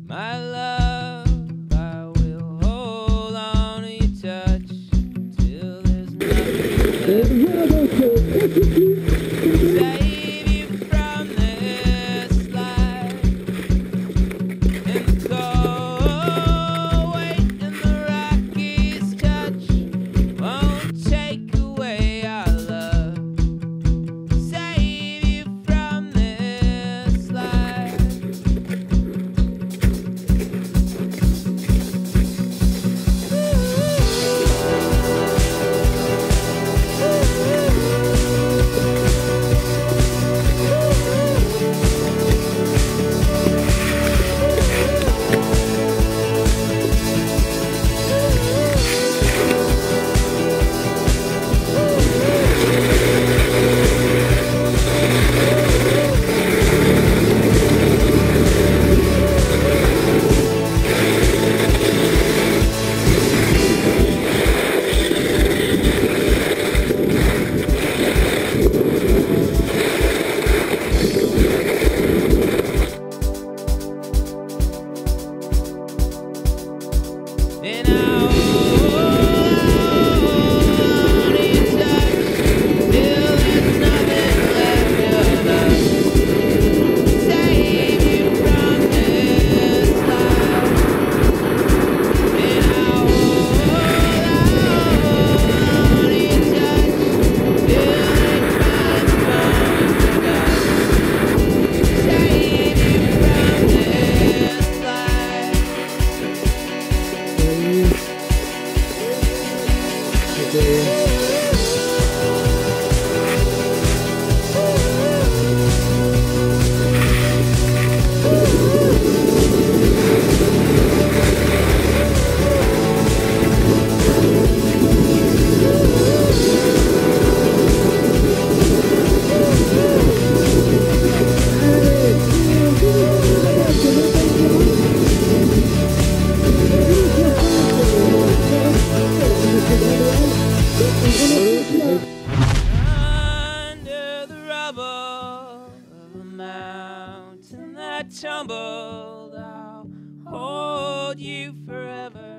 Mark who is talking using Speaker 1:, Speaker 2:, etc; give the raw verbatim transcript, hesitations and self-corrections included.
Speaker 1: My love, I will hold on to your touch till there's nothing left to save you from this life. In the cold weight and the Rockies touch won't take away our love. Save you from this life. And I hold on to your touch till there's nothing left of us. Save you from this life. And I hold on to your touch till there's nothing left of us. Save you from this life. Under the rubble of a mountain that tumbled, I'll hold you forever.